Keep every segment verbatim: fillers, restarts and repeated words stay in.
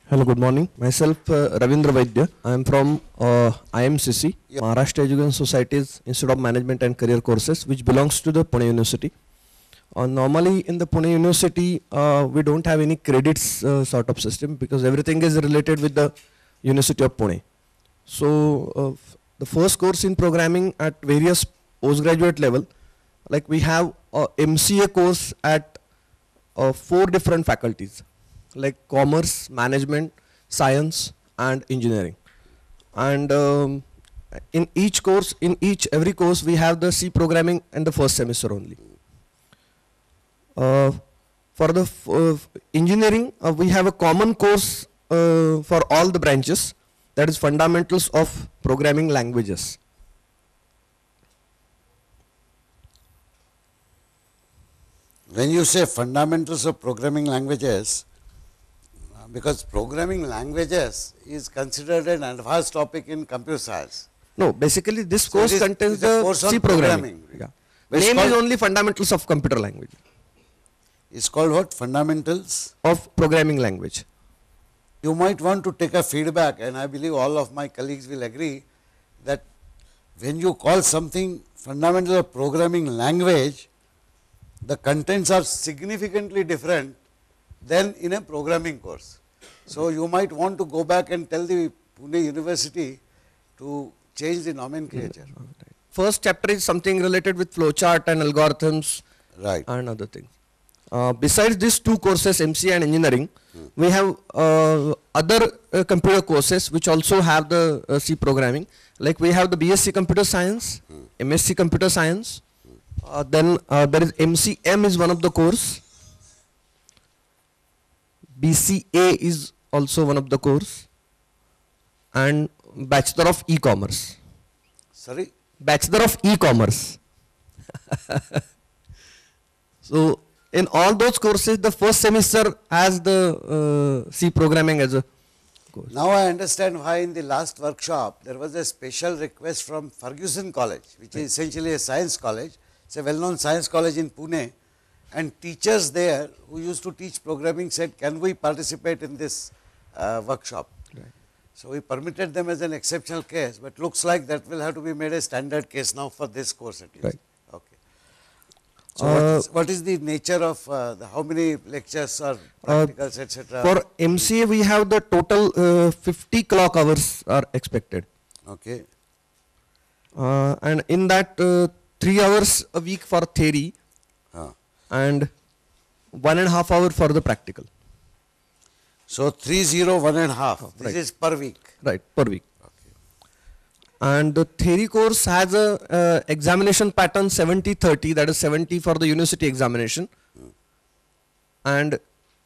Hello, good morning. Myself, uh, Ravindra Vaidya. I am from uh, I M C C, yep. Maharashtra Education Society's Institute of Management and Career Courses, which belongs to the Pune University. Uh, normally, in the Pune University, uh, we don't have any credits uh, sort of system because everything is related with the University of Pune. So, uh, the first course in programming at various postgraduate level, like we have a M C A course at uh, four different faculties, like commerce, management, science, and engineering. And um, in each course, in each every course, we have the C programming in the first semester only. Uh, for the f uh, engineering, uh, we have a common course uh, for all the branches, that is fundamentals of programming languages. When you say fundamentals of programming languages, because programming languages is considered an advanced topic in computer science. No, basically this So course it is- contains it's a the course on C programming. programming. Yeah. But it's Name is called- only fundamentals of computer language, It's called what? Fundamentals. of programming language. You might want to take a feedback, and I believe all of my colleagues will agree that when you call something fundamental of programming language, the contents are significantly different than in a programming course. So you might want to go back and tell the Pune University to change the nomenclature. First chapter is something related with flowchart and algorithms Right. and other things. Uh, besides these two courses, M C A and engineering, we have uh, other uh, computer courses which also have the uh, C programming. Like we have the B S c Computer Science, M S c Computer Science. Uh, then uh, there is M C M is one of the course. B C A is also one of the course. And Bachelor of E-Commerce. Sorry? Bachelor of E-Commerce. So, in all those courses, the first semester has the uh, C programming as a course. Now I understand why in the last workshop there was a special request from Ferguson College, which is essentially a science college. It's a well-known science college in Pune, and teachers there who used to teach programming said, can we participate in this uh, workshop? Right. So we permitted them as an exceptional case, but looks like that will have to be made a standard case now for this course at least. Right. Okay. So what, Uh, is, what is the nature of uh, the, how many lectures or practicals, et cetera? For M C A, we have the total uh, fifty clock hours are expected. Okay. Uh, and in that, uh, three hours a week for theory Huh. and one and a half hour for the practical. So three zero one and a half. This right. is per week. Right, per week. Okay. And the theory course has a uh, examination pattern seventy thirty, that is seventy for the university examination and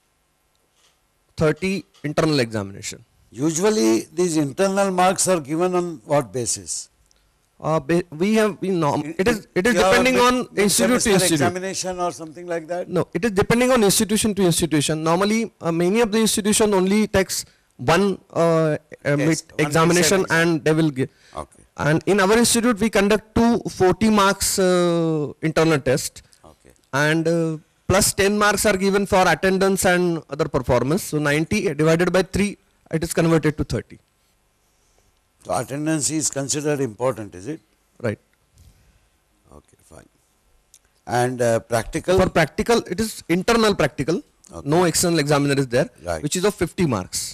thirty internal examination. Usually these internal marks are given on what basis? Uh, ba- we have we norm it is it is You have a depending mid- on institute to mid-semester institute. examination or something like that? No, it is depending on institution to institution. Normally, uh, many of the institution only takes one uh, uh, mid one examination mid-sem and they will give. Okay. And in our institute, we conduct two forty marks uh, internal test, Okay. and uh, plus ten marks are given for attendance and other performance. So ninety divided by three, it is converted to thirty. So attendance is considered important, is it? Right. Okay, fine. And uh, practical? For practical, it is internal practical. Okay. No external examiner is there, Right. which is of fifty marks.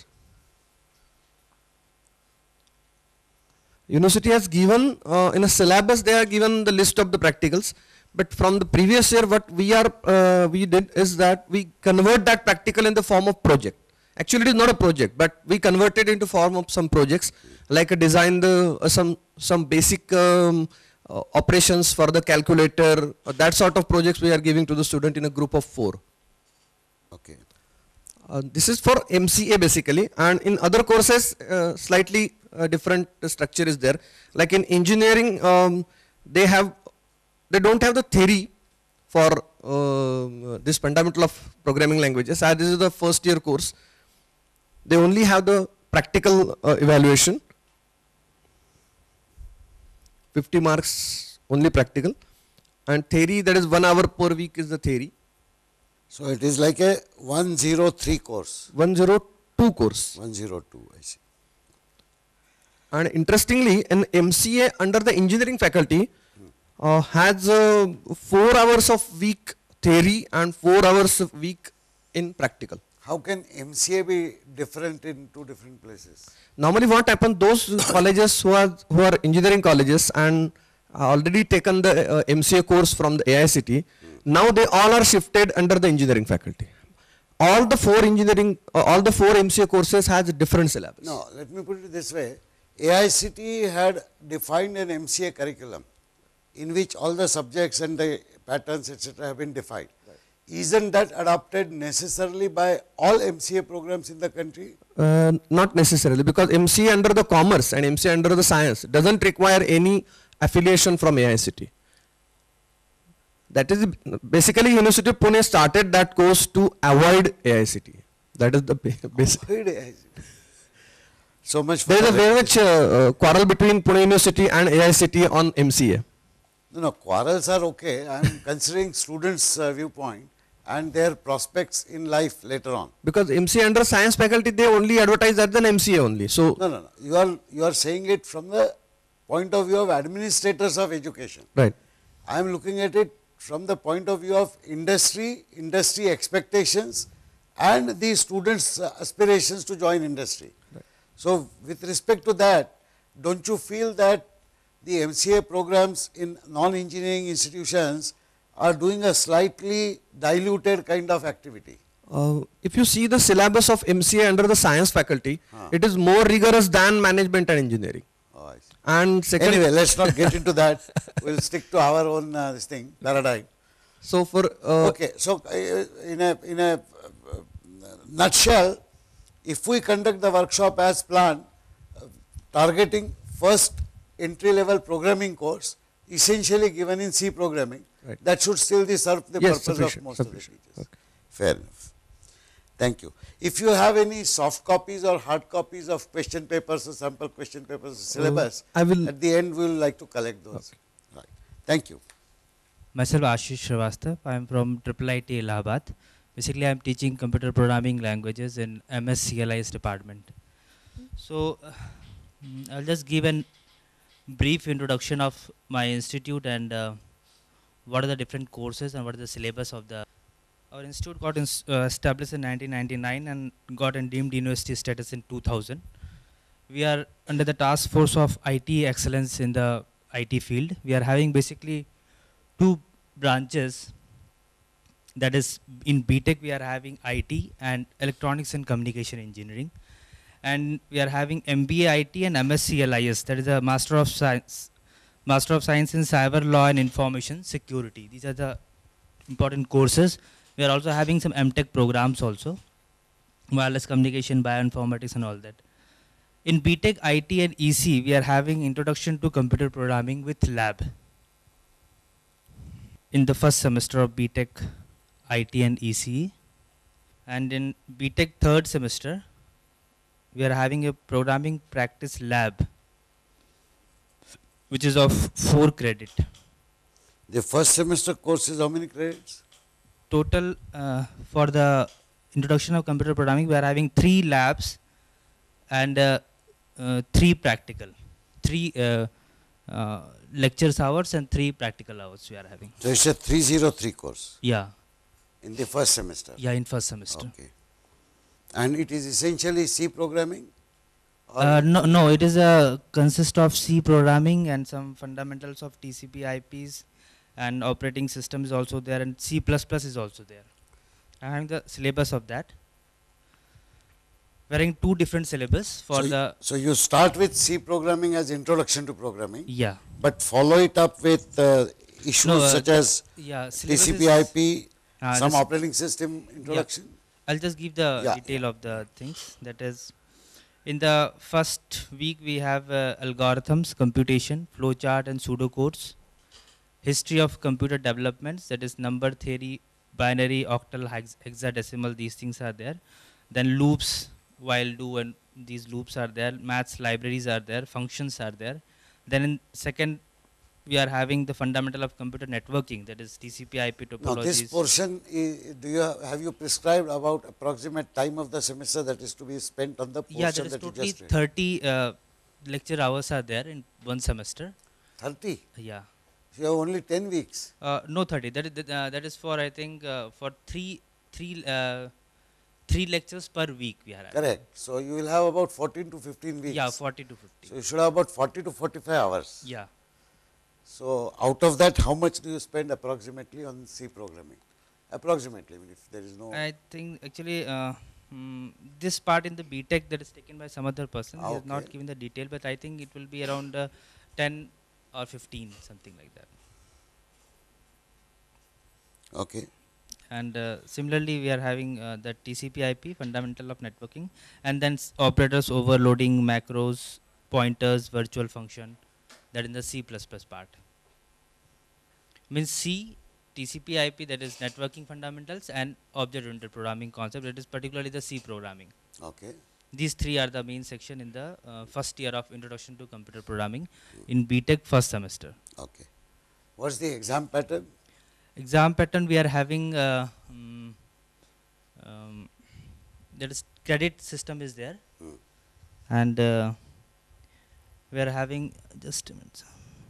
University has given, uh, in a syllabus they are given the list of the practicals, but from the previous year what we are, uh, we did is that we convert that practical in the form of project. Actually it is not a project, but we converted into form of some projects, like a design the, uh, some, some basic um, uh, operations for the calculator, uh, that sort of projects we are giving to the student in a group of four. Okay. Uh, this is for M C A basically, and in other courses uh, slightly uh, different structure is there. Like in engineering, um, they have, they don't have the theory for uh, this fundamental of programming languages. As this is the first year course, they only have the practical uh, evaluation, fifty marks only practical, and theory, that is one hour per week is the theory. So it is like a one zero three course. one zero two course. one oh two, I see. And interestingly, in M C A under the engineering faculty uh, has uh, four hours of week theory and four hours of week in practical. How can M C A be different in two different places? Normally what happens, those colleges who are, who are engineering colleges and already taken the uh, M C A course from the A I C T, hmm. now they all are shifted under the engineering faculty. All the four engineering, uh, all the four M C A courses has different syllabus. No, let me put it this way. A I C T had defined an M C A curriculum in which all the subjects and the patterns et cetera have been defined. Right. Isn't that adopted necessarily by all M C A programs in the country? Uh, not necessarily, because M C A under the commerce and M C A under the science doesn't require any affiliation from A I C T. That is basically University of Pune started that course to avoid A I C T. That is the basic. Avoid A I C T. So much for there is a very much uh, uh, quarrel between Pune University and A I C T on M C A. No, no, quarrels are okay. I am considering students' uh, viewpoint and their prospects in life later on. Because M C A under science faculty, they only advertise as an M C A only. So no, no, no. You are you are saying it from the point of view of administrators of education. Right. I am looking at it from the point of view of industry, industry expectations, and the students' uh, aspirations to join industry. Right. So, with respect to that, don't you feel that the M C A programs in non-engineering institutions are doing a slightly diluted kind of activity? Uh, if you see the syllabus of M C A under the science faculty, huh. it is more rigorous than management and engineering. Oh, I see. And second, anyway, let's not get into that. We'll stick to our own uh, this thing paradigm. So for uh, okay, so uh, in a in a uh, nutshell, if we conduct the workshop as planned, uh, targeting first entry level programming course, essentially given in C programming, right. that should still serve the yes, purpose of most of the teachers. Okay. Fair enough. Thank you. If you have any soft copies or hard copies of question papers or sample question papers or syllabus, uh, I will at the end we will like to collect those. Okay. Right. Thank you. Myself Ashish Shrivastava. I am from Triple I T Allahabad. Basically, I am teaching computer programming languages in M S C L I's department. So, uh, I'll just give a brief introduction of my institute and uh, what are the different courses and what is the syllabus of the. Our institute got ins uh, established in nineteen ninety-nine and got a deemed university status in two thousand. We are under the task force of I T excellence in the I T field. We are having basically two branches. That is, in B Tech we are having I T and electronics and communication engineering, and we are having M B A I T and M S C L I S, that is a Master of Science, Master of Science in Cyber Law and Information Security. These are the important courses. We are also having some M Tech programs also, wireless communication, bioinformatics and all that. In B Tech, I T and E C, we are having introduction to computer programming with lab. In the first semester of B Tech, I T and E C, and in B Tech third semester, we are having a programming practice lab, which is of four credit. The first semester course is how many credits? Total uh, for the introduction of computer programming, we are having three labs and uh, uh, three practical, three uh, uh, lectures hours and three practical hours we are having. So it's a three oh three course? Yeah. In the first semester? Yeah, in first semester. Okay. And it is essentially C programming? Uh, no, no, it is a consist of C programming and some fundamentals of T C P I Ps, and operating system is also there, and C plus plus is also there. I am having the syllabus of that. We are having two different syllabus for so the. So you start with C programming as introduction to programming. Yeah. But follow it up with uh, issues no, uh, the, such as yeah, T C P I P, uh, some operating system introduction. Yeah. I'll just give the yeah. detail of the things. That is, in the first week we have uh, algorithms, computation, flowchart and pseudocodes. History of computer developments, that is number theory, binary, octal, hex hexadecimal, these things are there. Then loops, while, do, and these loops are there. Maths libraries are there, functions are there. Then in second we are having the fundamental of computer networking, that is T C P I P Now topologies. this portion, is, do you have, have you prescribed about approximate time of the semester that is to be spent on the portion Yeah, there is that totally you just read? thirty uh, lecture hours are there in one semester. thirty? Yeah. You have only ten weeks. Uh, no thirty. That is th- uh, that is for I think uh, for three three uh, three lectures per week we are having. Correct. So you will have about fourteen to fifteen weeks. Yeah, forty to fifty. So you should have about forty to forty-five hours. Yeah. So out of that, how much do you spend approximately on C programming? Approximately, I mean, if there is no. I think actually uh, mm, this part in the B Tech that is taken by some other person. He has not Okay. given the detail, but I think it will be around uh, ten or fifteen, something like that. Okay. And uh, similarly, we are having uh, the T C P I P, fundamental of networking, and then s- operators, overloading, macros, pointers, virtual function, that in the C plus plus part. Means C, T C P I P, that is networking fundamentals, and object-oriented programming concept, that is particularly the C programming. Okay. These three are the main section in the uh, first year of introduction to computer programming in B Tech first semester. Okay. What's the exam pattern? Exam pattern we are having uh, um, um, that is credit system is there, Hmm. and uh, we are having just a minute.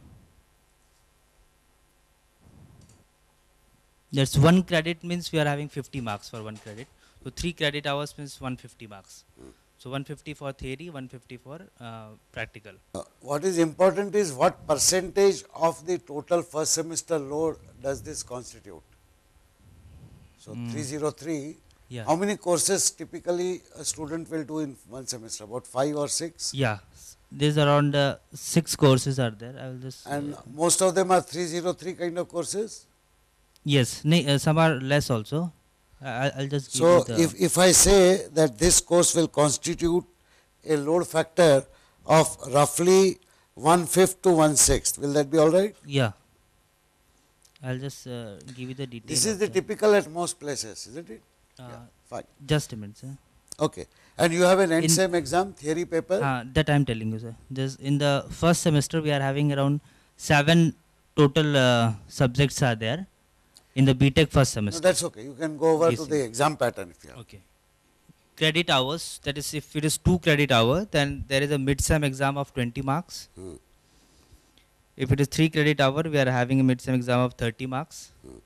That's one credit means we are having fifty marks for one credit. So three credit hours means one hundred fifty marks. Hmm. So one hundred fifty for theory, one hundred fifty for uh, practical. Uh, what is important is what percentage of the total first semester load does this constitute? So Mm. three hundred three, Yeah. how many courses typically a student will do in one semester? About five or six? Yeah. There's around uh, six courses are there. I will just. And uh, most of them are three hundred three kind of courses? Yes, nay, uh, some are less also. I, I- I'll just give So you the. if, if I say that this course will constitute a load factor of roughly one fifth to one sixth, will that be all right? Yeah. I'll just uh, give you the details. This is the typical at most places, isn't it? Uh, Yeah, fine. Just a minute, sir. Okay. And you have an In- end sem exam, theory paper? Uh, that I'm telling you, sir. Just in the first semester, we are having around seven total uh, subjects are there in the B Tech first No, semester. that's okay. You can go over Yes, to yes. the exam pattern if you have. Okay. Credit hours, that is if it is two credit hour, then there is a mid-sem exam of twenty marks. Hmm. If it is three credit hour, we are having a mid-sem exam of thirty marks. Hmm.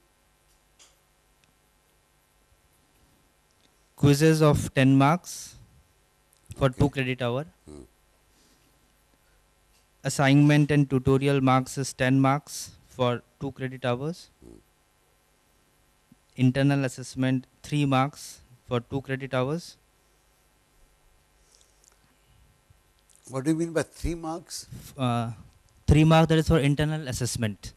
Quizzes of ten marks for Okay. two credit hour. Hmm. Assignment and tutorial marks is ten marks for two credit hours. Hmm. Internal assessment three marks for two credit hours. What do you mean by three marks? F- Uh, three marks, that is for internal assessment.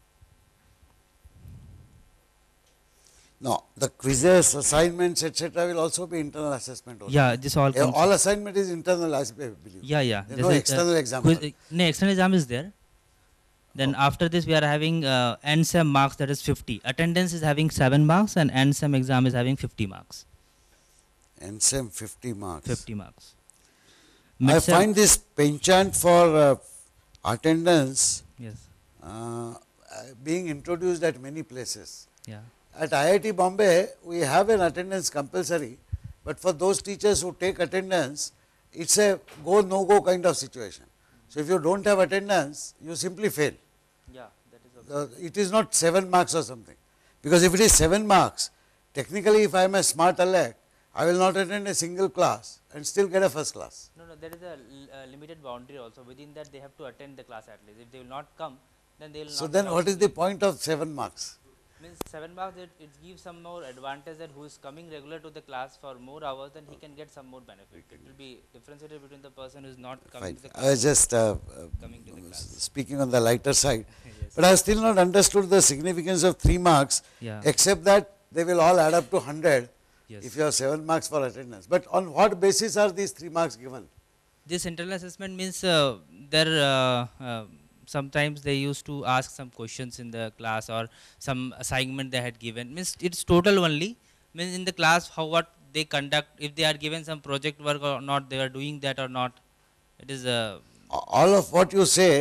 No, the quizzes, assignments, et cetera will also be internal assessment only. Yeah, this all Eh, comes. all assignment is internal, I believe. Yeah, yeah. There's There's no a, uh, external exam. quiz, uh, no, external exam is there. Then Oh. after this, we are having uh, end sem marks, that is fifty. Attendance is having seven marks, and end sem exam is having fifty marks. N S E M fifty marks. Fifty marks. I Mid-sem- find this penchant for uh, attendance Yes. uh, uh, being introduced at many places. Yeah. At I I T Bombay, we have an attendance compulsory, but for those teachers who take attendance, it's a go no go kind of situation. So if you don't have attendance, you simply fail. Yeah, that is okay. Uh, it is not seven marks or something, because if it is seven marks, technically if I am a smart alec, I will not attend a single class and still get a first class. No, no, there is a l- uh, limited boundary also. Within that, they have to attend the class at least. If they will not come, then they will So not. then come. what is the point of seven marks? Means seven marks, it, it gives some more advantage that who is coming regular to the class for more hours, then he can get some more benefit. It will be differentiated between the person who is not coming Fine. to the I class. was just uh, uh, Coming to the class. speaking on the lighter side, Yes. but I have still not understood the significance of three marks, Yeah. except that they will all add up to one hundred Yes. if you have seven marks for attendance. But on what basis are these three marks given? This internal assessment means uh, there uh, uh, sometimes they used to ask some questions in the class or some assignment they had given. Means it's total only. Means in the class how what they conduct, if they are given some project work or not, they are doing that or not. It is uh, All of what you say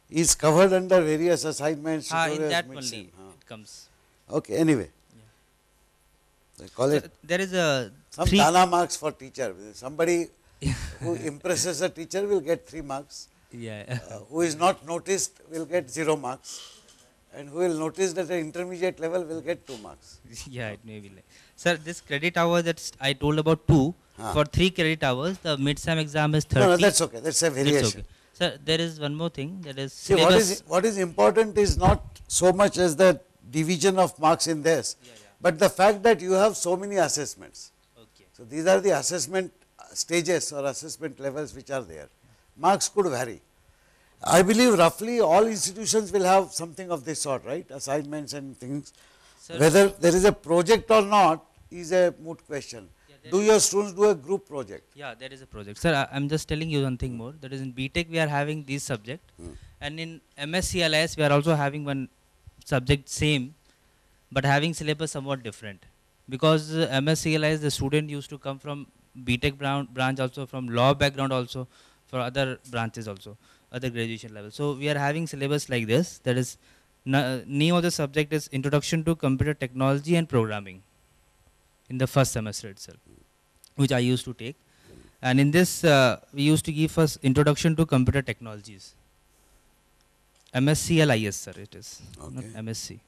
is covered under various assignments. Ah, in tutorials, that mid-sem. only Ah. it comes. Okay, anyway. They call So it there is a some three. Dana marks for teacher. Somebody who impresses a teacher will get three marks. Yeah. Uh, who is not noticed will get zero marks. And who will notice at an intermediate level will get two marks. Yeah, it may be like. Sir, this credit hour that I told about two, Ah. for three credit hours, the mid-sem exam is thirty. No, no, that's okay. That's a That's variation. okay. Sir, there is one more thing, that is See, what syllabus. is, what is important is not so much as the division of marks in this, Yeah, yeah. but the fact that you have so many assessments. Okay. So, these are the assessment stages or assessment levels which are there. Marks could vary. I believe roughly all institutions will have something of this sort, right? Assignments and things. Sir, Whether there is a project or not is a moot question. Yeah, there Do your students do a group project? Yeah, there is a project. Sir, I, I'm just telling you one thing more. That is in B Tech we are having this subject, Hmm. and in M S C L I S we are also having one subject same, but having syllabus somewhat different. Because uh, M S C L I S the student used to come from B Tech brown, branch also, from law background also, for other branches also, other graduation level. So we are having syllabus like this. That is, na- name of the subject is Introduction to Computer Technology and Programming in the first semester itself, which I used to take. And in this, uh, we used to give us Introduction to Computer Technologies. M S C L I S, sir, it is, not Okay. M S C.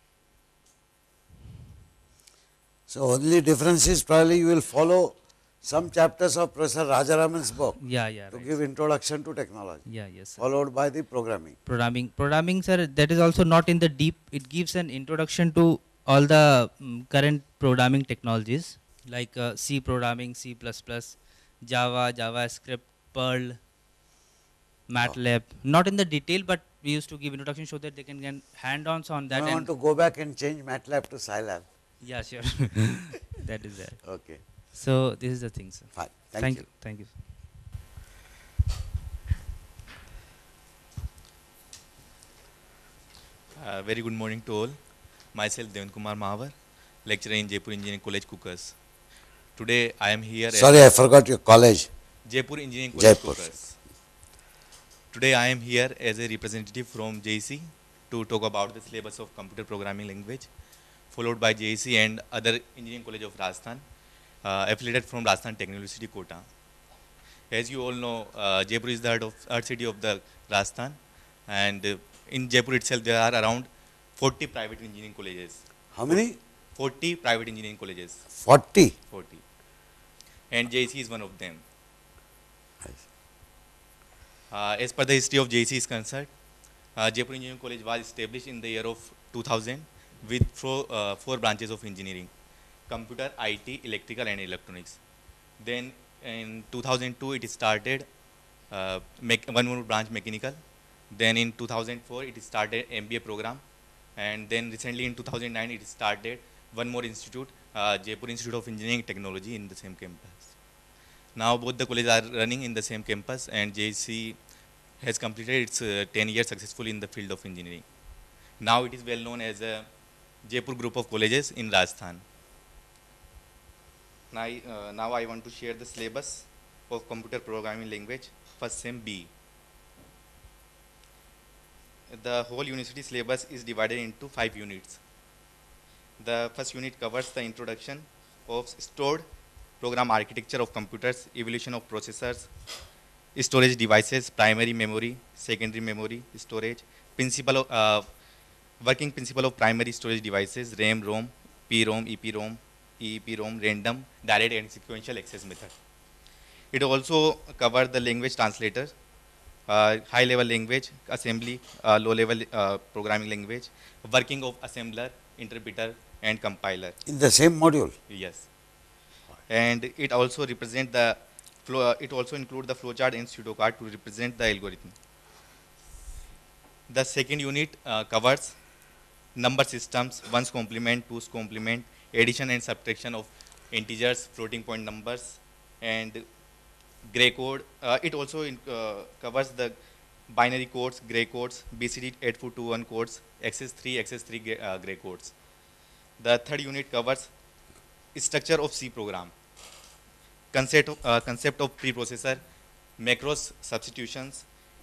So, only difference is probably you will follow some chapters of Professor Rajaraman's book Yeah, yeah, to right. give introduction to technology, Yeah, yes, sir. followed by the programming. Programming, programming, sir, that is also not in the deep. It gives an introduction to all the mm, current programming technologies, like uh, C programming, C plus plus, Java, JavaScript, Perl, MATLAB. Not in the detail, but we used to give introduction so that they can get hand-ons on that. I and want to go back and change MATLAB to Scilab. Yeah, sure. That is there. Okay, So this is the thing, sir. fine. Thank, Thank you. you. Thank you. Uh, very good morning to all. Myself Devan Kumar Mahavar, lecturer in Jaipur Engineering College, Cookers. Today I am here Sorry, I forgot your college. at Jaipur Engineering College, Jaipur. Cookers. Today I am here as a representative from J E C to talk about the syllabus of computer programming language, followed by J E C and other engineering college of Rajasthan, uh, affiliated from Rajasthan Technical University, Kota. As you all know, uh, Jaipur is the heart of heart city of the Rajasthan, and uh, in Jaipur itself there are around forty private engineering colleges. How many? forty private engineering colleges. forty. forty. And J E C is one of them. Uh, as per the history of J E C is concerned, uh, Jaipur Engineering College was established in the year of two thousand with four, uh, four branches of engineering: computer, I T, electrical and electronics. Then in two thousand two it started uh, mech- one more branch, mechanical. Then in two thousand four it started M B A program, and then recently in two thousand nine it started one more institute, uh, Jaipur Institute of Engineering Technology, in the same campus. Now both the colleges are running in the same campus, and J E C has completed its uh, ten years successfully in the field of engineering. Now it is well known as a Jaipur group of colleges in Rajasthan. Now, I- uh, now I want to share the syllabus of computer programming language, first sem B. The whole university syllabus is divided into five units. The first unit covers the introduction of stored program architecture of computers, evolution of processors, storage devices, primary memory, secondary memory, storage, principle of, uh, working principle of primary storage devices, RAM, ROM, P ROM, E P ROM, E E P ROM, random, direct and sequential access method. It also covers the language translator, uh, high level language, assembly, uh, low level uh, programming language, working of assembler, interpreter and compiler. In the same module. Yes. And it also represent the flow, uh, it also include the flowchart and pseudocode to represent the algorithm. The second unit uh, covers number systems, ones complement, twos complement, addition and subtraction of integers, floating point numbers, and gray code. Uh, it also in, uh, covers the binary codes, gray codes, B C D eight four two one codes, X S three, X S three gray, uh, gray codes. The third unit covers structure of C program, concept of, uh, concept of preprocessor, macros substitutions,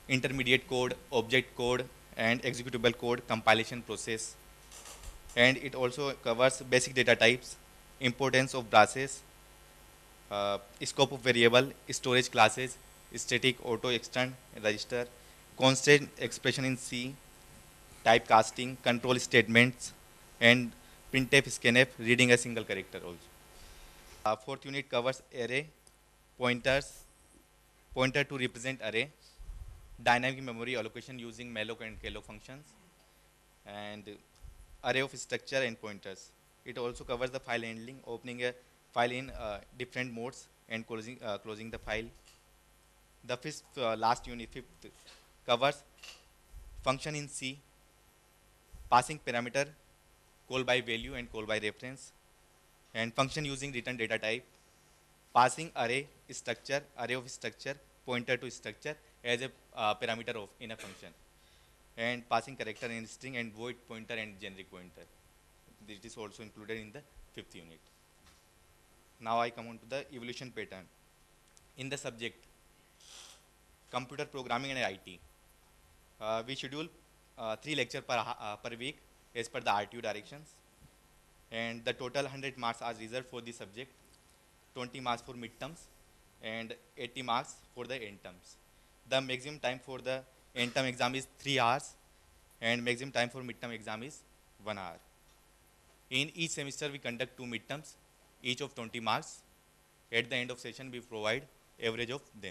intermediate code, object code, and executable code compilation process. And it also covers basic data types, importance of brushes, uh, scope of variable, storage classes, static, auto, extend, register, constant expression in C, typecasting, control statements, and printf, scanf, reading a single character also. Uh, fourth unit covers array, pointers, pointer to represent array, dynamic memory allocation using malloc and calloc functions, and array of structure and pointers. It also covers the file handling, opening a file in uh, different modes and closing, uh, closing the file. The fifth, uh, last unit, fifth, covers function in C, passing parameter, call by value and call by reference, and function using return data type, passing array structure, array of structure, pointer to structure as a uh, parameter of in a function, and passing character and string and void pointer and generic pointer. This is also included in the fifth unit. Now I come on to the evolution pattern. In the subject, computer programming and I T, uh, we schedule uh, three lectures per, uh, per week as per the R T U directions, and the total one hundred marks are reserved for the subject, twenty marks for midterms, and eighty marks for the end terms. The maximum time for the end term exam is three hours, and maximum time for midterm exam is one hour. In each semester, we conduct two midterms, each of twenty marks. At the end of session, we provide average of them.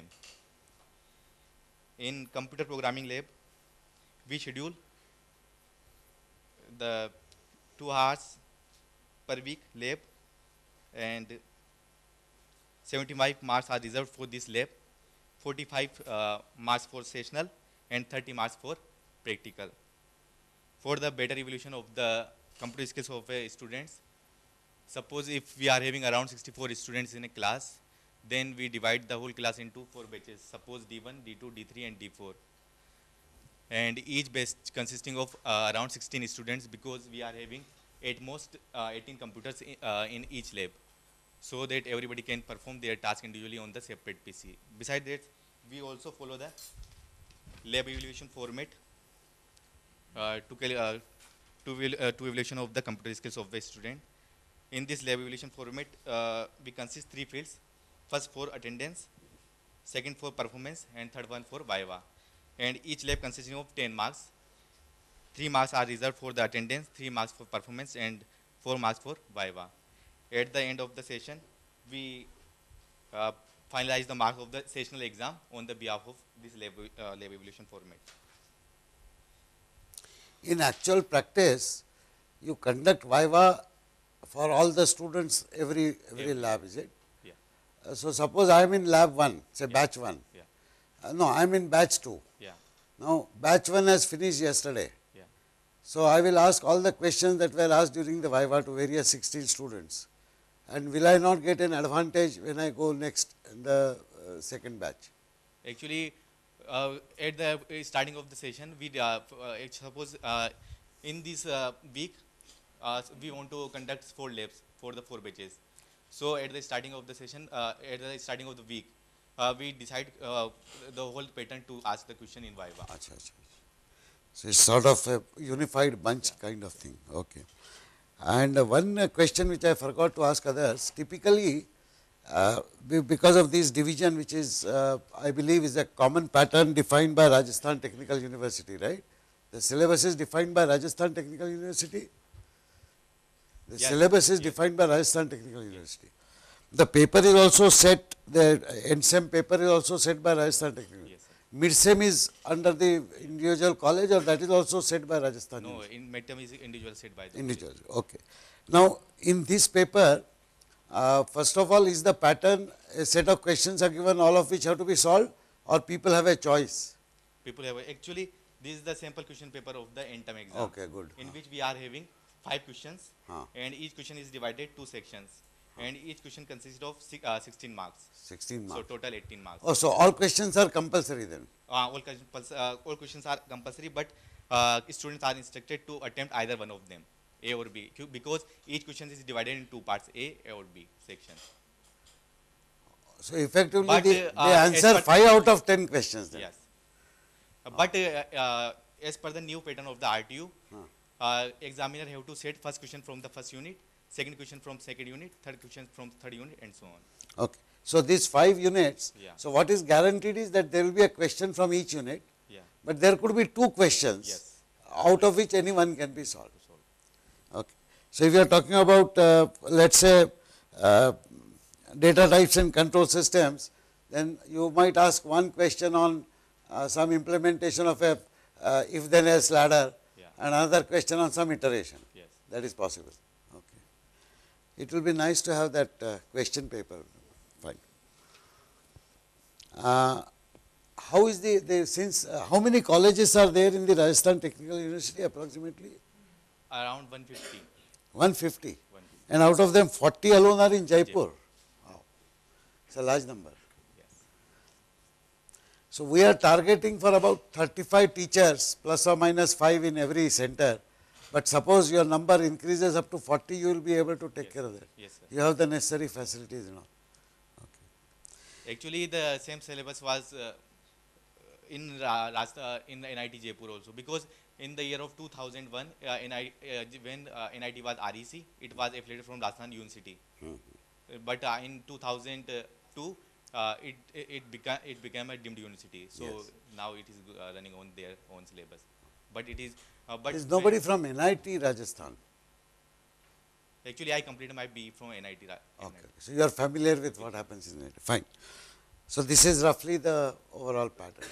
In computer programming lab, we schedule the two hours per week lab, and seventy-five marks are reserved for this lab, forty-five uh, marks for sessional, and thirty marks for practical. For the better evolution of the computer skills of uh, students, suppose if we are having around sixty-four students in a class, then we divide the whole class into four batches. Suppose D one, D two, D three, and D four. And each batch consisting of uh, around sixteen students, because we are having at most uh, eighteen computers in, uh, in each lab, so that everybody can perform their task individually on the separate P C. Besides that, we also follow the lab evaluation format uh, to, uh, to, uh, to evaluation of the computer skills of the student. In this lab evaluation format, uh, we consist three fields. First for attendance, second for performance, and third one for viva. And each lab consisting of ten marks. Three marks are reserved for the attendance, three marks for performance, and four marks for viva. At the end of the session, we uh, finalize the marks of the sessional exam on the behalf of this lab, uh, lab evaluation format. In actual practice, you conduct viva for all the students every every Every lab, is it? Yeah. Uh, so suppose I am in lab one, say Yeah. batch one. Yeah. Uh, no, I am in batch two. Yeah. Now batch one has finished yesterday. Yeah. So I will ask all the questions that were asked during the viva to various sixteen students. And will I not get an advantage when I go next in the uh, second batch? Actually, uh, at the uh, starting of the session, we uh, f- uh, it suppose uh, in this uh, week, uh, we want to conduct four labs for the four batches. So at the starting of the session, uh, at the starting of the week, uh, we decide uh, the whole pattern to ask the question in viva. Acha, acha. So it's sort of a unified bunch kind of thing. Okay. And uh, one uh, question which I forgot to ask others, typically uh, be- because of this division, which is uh, I believe is a common pattern defined by Rajasthan Technical University, right? The syllabus is defined by Rajasthan Technical University. The Yes. syllabus is Yes. defined by Rajasthan Technical University. The paper is also set, the N S E M paper is also set by Rajasthan Technical University. Yes, sir. Mid-sem is under the individual college, or that is also set by Rajasthan No, University? in midterm is individual set by the Individual, okay. Now, in this paper, uh, first of all, is the pattern a set of questions are given, all of which have to be solved, or people have a choice? people have a- actually this is the sample question paper of the end term exam. Okay, good. In which we are having five questions, Huh. and each question is divided two sections, and each question consists of six, uh, sixteen marks. sixteen So marks. total eighteen marks. Oh, so all questions are compulsory then? Uh, all, compuls- uh, all questions are compulsory, but uh, students are instructed to attempt either one of them, A or B, Cu- because each question is divided in two parts, A or B section. So effectively, But, they, uh, they as answer per- five out of ten questions then? Yes. Uh, but uh, uh, as per the new pattern of the R T U, Huh. uh, examiner have to set first question from the first unit, second question from second unit, third question from third unit, and so on. Okay. So these five units, Yeah. so what is guaranteed is that there will be a question from each unit, Yeah. but there could be two questions Yes. out of which any one can be solved. To solve. Okay. So if you are talking about, uh, let's say, uh, data types and control systems, then you might ask one question on uh, some implementation of a uh, if then else ladder, Yeah. and another question on some iteration. Yes. That is possible. Okay. It will be nice to have that uh, question paper. Fine. Uh, how is the, the since uh, how many colleges are there in the Rajasthan Technical University approximately? Around one fifty. one fifty. one fifty. And out of them forty alone are in Jaipur. Wow. It's a large number. Yes. So we are targeting for about thirty-five teachers plus or minus five in every center. But suppose your number increases up to forty, you will be able to take Yes. care of that. Yes, sir. You have the necessary facilities and all. Actually, the same syllabus was uh, in Ra- Rasta, uh, in N I T Jaipur also, because in the year of two thousand one, uh, N I, uh, when uh, N I T was R E C, it was affiliated from Rajasthan University. Uh, But uh, in two thousand two, uh, it it it became it became a deemed university. So Yes. now it is uh, running on their own syllabus. But it is. Uh, but There is nobody from N I T Rajasthan. Actually, I completed my B E from N I T. Ra- Okay. So you are familiar with what happens in N I T. Fine. So this is roughly the overall pattern.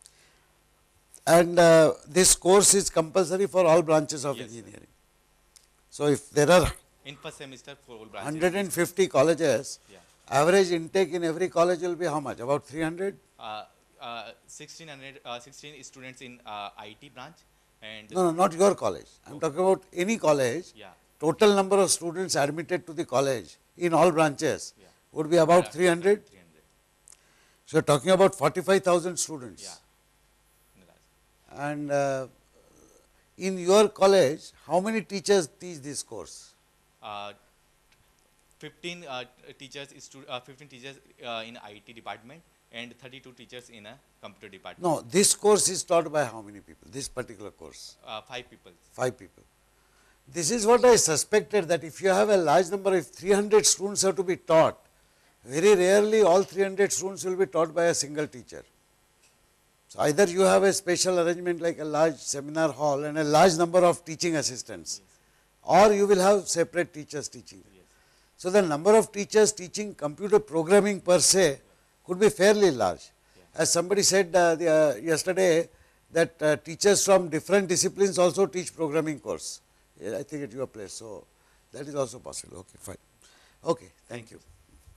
And uh, this course is compulsory for all branches of Yes, sir. engineering. So if there are In first semester for all one branches. hundred fifty colleges, Yeah. average intake in every college will be how much? About three hundred? Uh, uh, sixteen hundred, uh, sixteen students in uh, I T branch and No, no, not your college. I am talking about any college. yeah, Total number of students admitted to the college in all branches yeah, would be about Yeah, three hundred. three hundred. So you are talking about forty-five thousand students. Yeah. in the last. And uh, in your college, how many teachers teach this course? Uh, fifteen uh, t- teachers, is stu- uh, fifteen teachers uh, in I T department and thirty-two teachers in a computer department. No, this course is taught by how many people? This particular course? Uh, five people. Five people. This is what I suspected, that if you have a large number, if three hundred students have to be taught, very rarely all three hundred students will be taught by a single teacher. So either you have a special arrangement like a large seminar hall and a large number of teaching assistants, or you will have separate teachers teaching. Yes. So the number of teachers teaching computer programming per se could be fairly large. As somebody said uh, the, uh, yesterday, that uh, teachers from different disciplines also teach programming course. Yeah, I think at your place. So that is also possible. Okay, fine. Okay, thank you.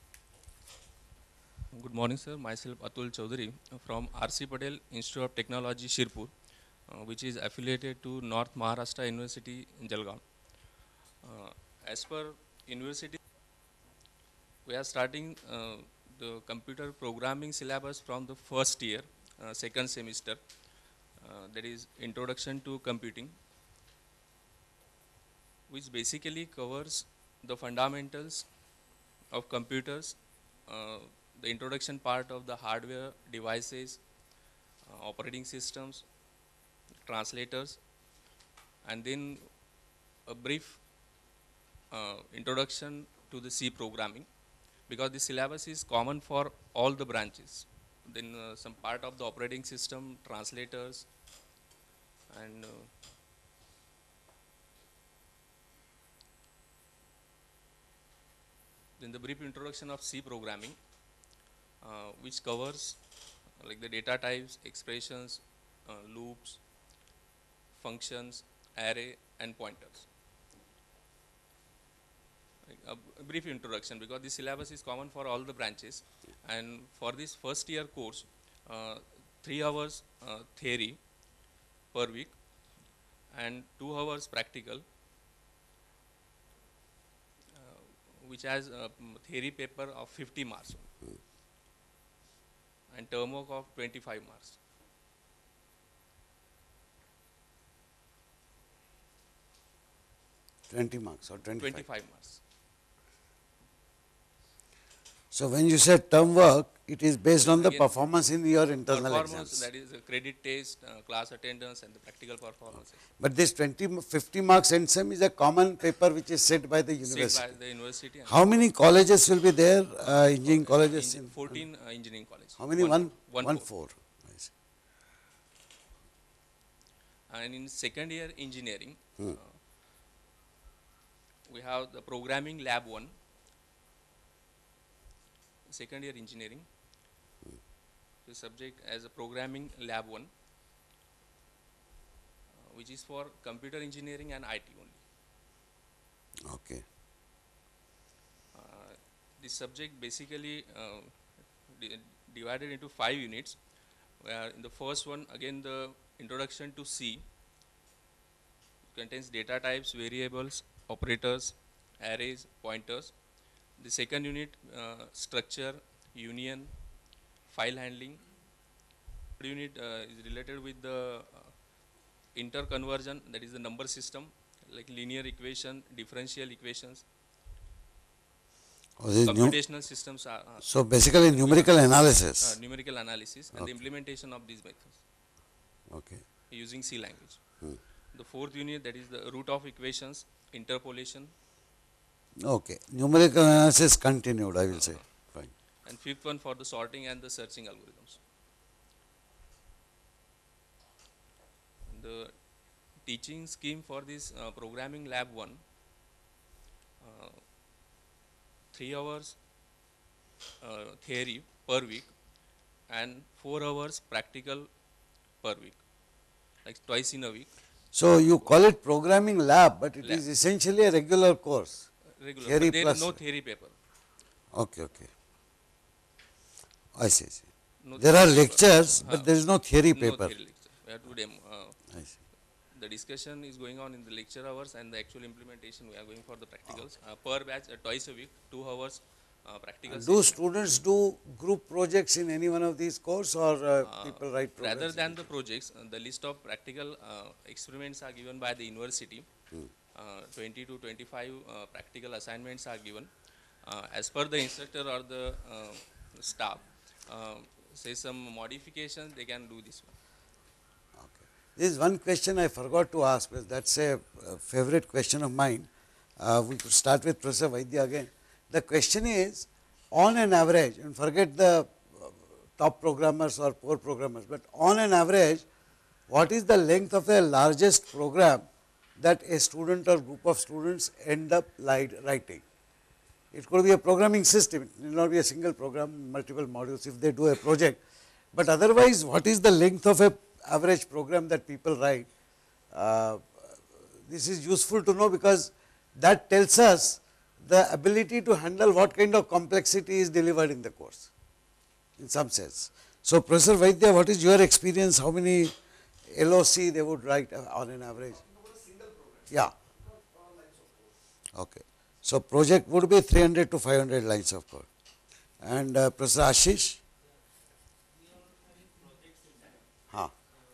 Good morning, sir. Myself Atul Chaudhary uh, from R C Patel Institute of Technology, Shirpur, uh, which is affiliated to North Maharashtra University in Jalgaon. Uh, as per university, we are starting uh, the computer programming syllabus from the first year, uh, second semester. Uh, that is Introduction to Computing, which basically covers the fundamentals of computers, uh, the introduction part of the hardware, devices, uh, operating systems, translators, and then a brief uh, introduction to the C programming, because the syllabus is common for all the branches. Then uh, some part of the operating system, translators, and uh, then the brief introduction of C programming, uh, which covers uh, like the data types, expressions, uh, loops, functions, array, and pointers. Like a, a brief introduction, because the syllabus is common for all the branches, and for this first year course, uh, three hours uh, theory per week and two hours practical, which has a theory paper of fifty marks and term work of twenty-five marks. twenty marks or twenty-five? twenty-five marks. So when you say term work, it is based on the Again, performance in your internal performance, exams. that is a credit test, uh, class attendance, and the practical performances. But this twenty, fifty marks N S E M is a common paper which is set by the university. Set by the university. and How many colleges will be there, uh, engineering colleges? in In, fourteen uh, engineering colleges. how many? One, one, one four. four. I see. And in second year engineering, Hmm. uh, we have the programming lab one. Second year engineering, the subject as a programming lab one, uh, which is for computer engineering and I T only. Okay. Uh, this subject basically uh, di- divided into five units, where in the first one, again the introduction to C contains data types, variables, operators, arrays, pointers. The second unit, uh, structure, union, file handling. Third unit uh, is related with the uh, interconversion, that is the number system, like linear equation, differential equations. Oh, this is nu- Computational systems are uh, so basically numerical uh, analysis. numerical analysis and Okay. the implementation of these methods Okay. using C language. Hmm. The fourth unit, that is the root of equations, interpolation, Okay. Numerical analysis continued, I will say. Fine. and fifth one for the sorting and the searching algorithms. The teaching scheme for this uh, programming lab one, uh, three hours uh, theory per week and four hours practical per week, like twice in a week. So you call it programming lab, but it Lab. is essentially a regular course. Regular, Theory but there plus- is no theory paper. Okay, okay. I see, I see. No There are theory paper. lectures, Uh, but there is no theory no paper. theory lecture. We have to demo. Uh, I see. the discussion is going on in the lecture hours, and the actual implementation we are going for the practicals uh, per batch uh, twice a week, two hours uh, practical. And do session. students do group projects in any one of these courses, or uh, Uh, people write Rather programs? than the projects, uh, the list of practical uh, experiments are given by the university. Hmm. Uh, twenty to twenty-five uh, practical assignments are given. Uh, as per the instructor or the uh, staff, uh, say some modifications, they can do this one. Okay. There is one question I forgot to ask, because that's a, uh favorite question of mine. Uh, we could start with Professor Vaidya again. The question is, on an average, and forget the uh, top programmers or poor programmers, but on an average, what is the length of the largest program that a student or group of students end up lied- writing? It could be a programming system, it will not be a single program, multiple modules if they do a project. But otherwise, what is the length of a average program that people write? Uh, this is useful to know, because that tells us the ability to handle what kind of complexity is delivered in the course, in some sense. So, Professor Vaidya, what is your experience? How many L O C they would write uh, on an average? Yeah. Okay. So, project would be three hundred to five hundred lines of code. And uh, Professor Ashish? Huh.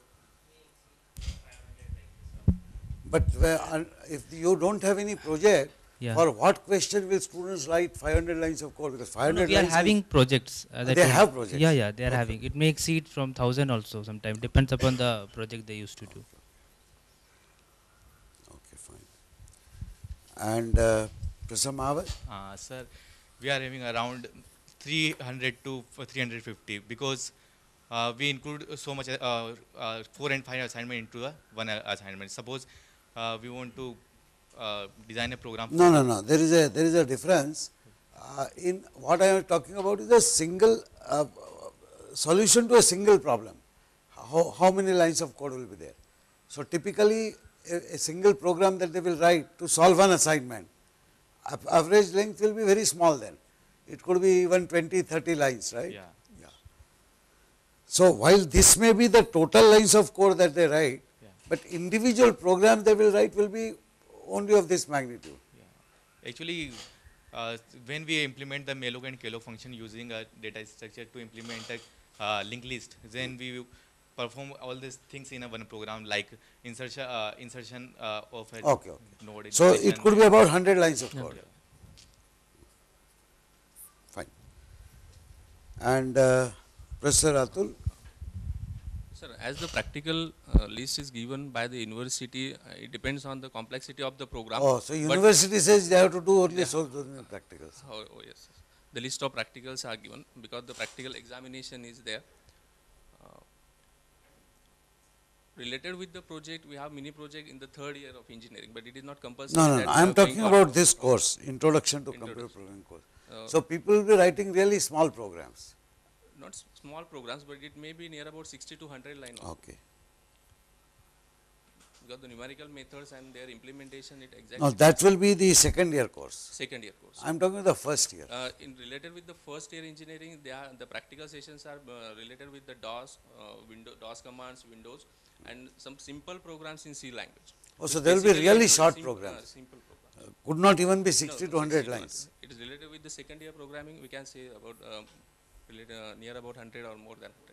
But uh, if you don't have any project, Yeah. for what question will students write five hundred lines of code? Because five No, no, hundred we are lines having is, projects. uh, that they will- have projects? Yeah, yeah, they are Okay. having. It may exceed from thousand also sometimes. Depends upon the project they used to do. okay, fine. And uh, Professor Mahavar? Uh, sir, we are having around three hundred to three hundred fifty because uh, we include so much uh, uh, four and five assignment into a one uh, assignment. Suppose uh, we want to uh, design a program. No, no, no. There is a there is a difference. Uh, in what I am talking about is a single uh, solution to a single problem. How, how many lines of code will be there? So typically, a, a single program that they will write to solve one assignment, av- average length will be very small. Then it could be even twenty, thirty lines, right? Yeah. Yeah. So while this may be the total lines of code that they write, Yeah. but individual program they will write will be only of this magnitude. Yeah. Actually, uh, when we implement the malloc and calloc function using a data structure to implement a uh, linked list, then we perform all these things in a one program like insertion, uh, insertion uh, of a Okay, okay. node. So it insertion. could be about one hundred lines of Yeah. code. Yeah. Fine. And uh, Professor Atul? Sir, as the practical uh, list is given by the university, uh, it depends on the complexity of the program. Oh, so but- university says they have to do only Yeah. so many practicals. Oh, oh yes, yes. The list of practicals are given because the practical examination is there. Uh, related with the project, we have mini project in the third year of engineering, but it is not compulsory. No, no, that no. we I am are going talking on- about this course, Introduction to Computer Introduction. Programming course. Uh, So people will be writing really small programs. not s- small programs, but it may be near about sixty to one hundred line. also. Okay. Because the numerical methods and their implementation, it exactly. Now that will be the second year course. Second year course. I am talking the first year. Uh, in related with the first year engineering, they are, the practical sessions are uh, related with the DOS, uh, window, DOS commands, Windows, and some simple programs in C language. Oh, so there will be Basically, really it's a short sim- programs. Uh, simple programs. Could not even be No, sixty no, to one hundred sixty to lines. one hundred. It is related with the second year programming. We can say about um, related, uh, near about one hundred or more than one hundred.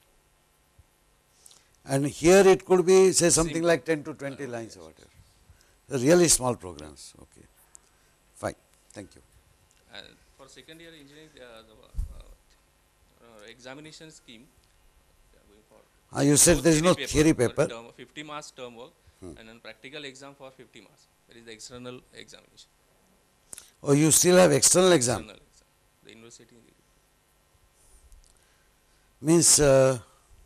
And here it could be say something Simple. like ten to twenty lines or whatever. The really small programs. Okay. Fine. Thank you. Uh, for second year engineering, uh, the uh, uh, examination scheme. we are going for Ah, you said four there is no paper theory for paper. term- fifty marks term work and then practical exam for fifty marks. That is the external examination. Oh, you still have external exam. External exam. The university. Means uh,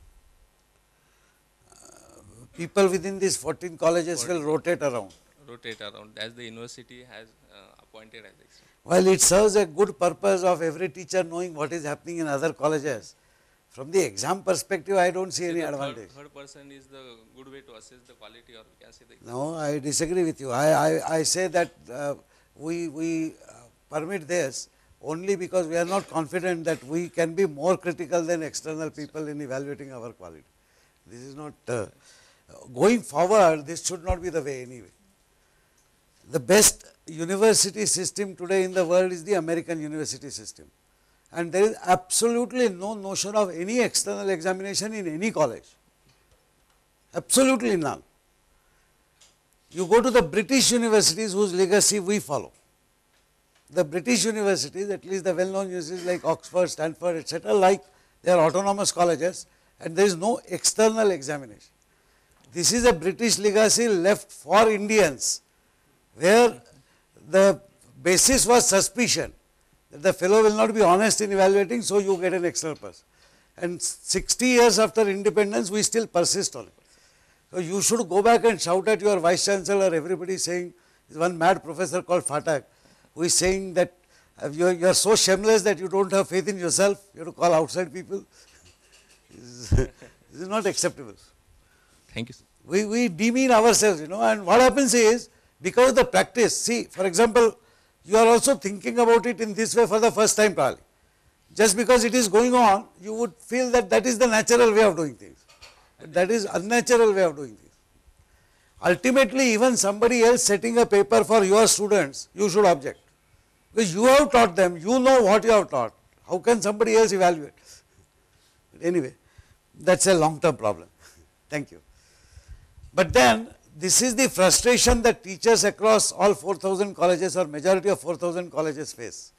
people within these fourteen colleges will rotate around. Rotate around as the university has uh, appointed as external. While it serves a good purpose of every teacher knowing what is happening in other colleges, from the exam perspective, I don't see any The advantage. Third, third person is the good way to assess the quality, or we can say the exam. No, I disagree with you. I, I, I say that uh, we, we uh, permit this only because we are not confident that we can be more critical than external people in evaluating our quality. This is not, uh, going forward, this should not be the way anyway. The best university system today in the world is the American university system. And there is absolutely no notion of any external examination in any college. Absolutely none. You go to the British universities whose legacy we follow. The British universities, at least the well-known universities like Oxford, Stanford, et cetera, like they are autonomous colleges and there is no external examination. This is a British legacy left for Indians, where the basis was suspicion that the fellow will not be honest in evaluating, so you get an external person. And sixty years after independence, we still persist on it. So you should go back and shout at your vice chancellor, everybody saying, there's one mad professor called Phatak, who is saying that uh, you, are, you are so shameless that you don't have faith in yourself, you have to call outside people. This is, this is not acceptable. Thank you, sir. We, we demean ourselves, you know, and what happens is, because of the practice, see, for example, you are also thinking about it in this way for the first time probably. Just because it is going on, you would feel that that is the natural way of doing things. But that is unnatural way of doing things. Ultimately, even somebody else setting a paper for your students, you should object. Because you have taught them, you know what you have taught. How can somebody else evaluate? But anyway, that's a long-term problem. Thank you. But then, this is the frustration that teachers across all four thousand colleges or majority of four thousand colleges face.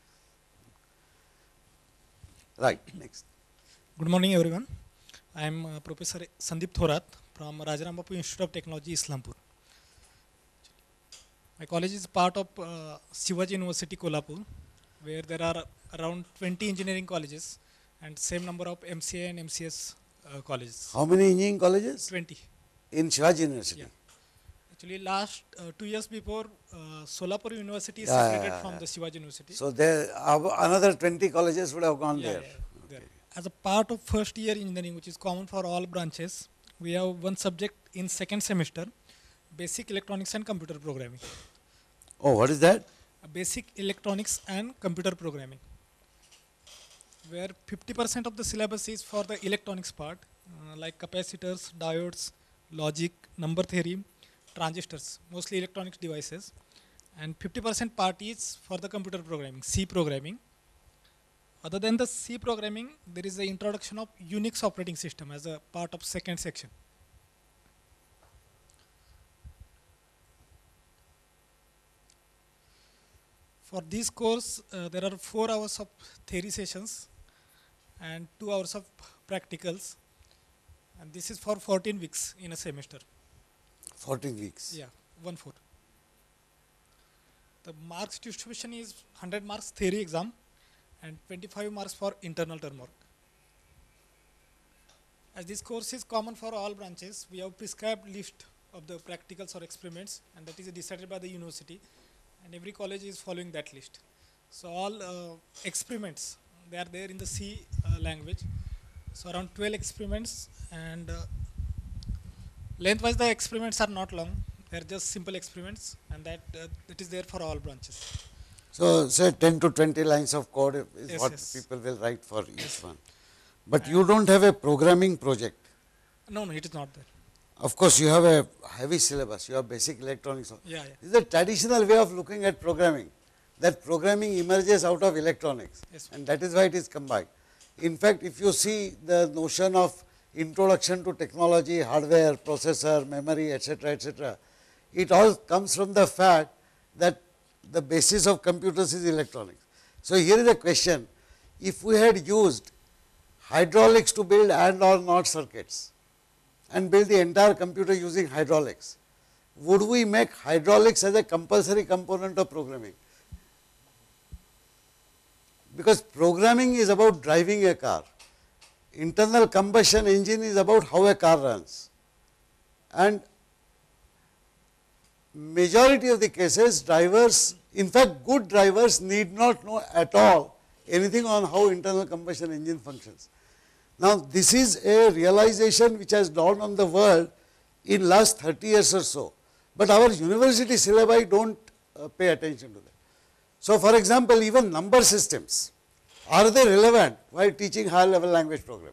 Right, next. Good morning, everyone. I am uh, Professor Sandeep Thorat from Rajaram Bapu Institute of Technology, Islampur. My college is part of uh, Shivaji University, Kolhapur, where there are around twenty engineering colleges and same number of M C A and M C S uh, colleges. How many engineering colleges? twenty. In Shivaji University. Yeah. Actually, last uh, two years before, uh, Solapur University is Yeah, separated yeah, from yeah. the Shivaji University. So there, uh, another twenty colleges would have gone Yeah, there. yeah, there. As a part of first year engineering, which is common for all branches, we have one subject in second semester, basic electronics and computer programming. Oh, what is that? Uh, basic electronics and computer programming, where fifty percent of the syllabus is for the electronics part, uh, like capacitors, diodes, logic, number theory, transistors, mostly electronics devices, and fifty percent part is for the computer programming, C programming. Other than the C programming, there is the introduction of Unix operating system as a part of second section. For this course, uh, there are four hours of theory sessions and two hours of practicals. And this is for fourteen weeks in a semester. fourteen weeks. Yeah, one four. The marks distribution is one hundred marks theory exam and twenty-five marks for internal term work. As this course is common for all branches, we have prescribed list of the practicals or experiments, and that is decided by the university, and every college is following that list. So all uh, experiments, they are there in the C uh, language. So around twelve experiments, and uh, lengthwise the experiments are not long. They are just simple experiments, and that uh, it is there for all branches. So say ten to twenty lines of code is Yes, what yes. people will write for each one. But you don't have a programming project. No, no, it is not there. Of course, you have a heavy syllabus. You have basic electronics. Yeah, yeah. This is a traditional way of looking at programming. That programming emerges out of electronics, Yes. and that is why it is combined. In fact, if you see the notion of introduction to technology, hardware, processor, memory, et cetera, et cetera, it all comes from the fact that the basis of computers is electronics. So here is a question: if we had used hydraulics to build and or not circuits, and build the entire computer using hydraulics, would we make hydraulics as a compulsory component of programming? Because programming is about driving a car. Internal combustion engine is about how a car runs. And majority of the cases, drivers, in fact good drivers need not know at all anything on how internal combustion engine functions. Now this is a realization which has dawned on the world in last thirty years or so, but our university syllabi don't uh, pay attention to that. So for example, even number systems, are they relevant while teaching higher level language programming?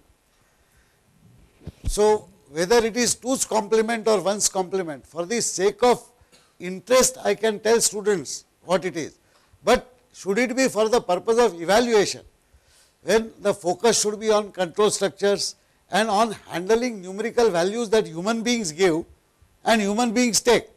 So whether it is two's complement or one's complement, for the sake of interest I can tell students what it is, but should it be for the purpose of evaluation, when the focus should be on control structures and on handling numerical values that human beings give and human beings take.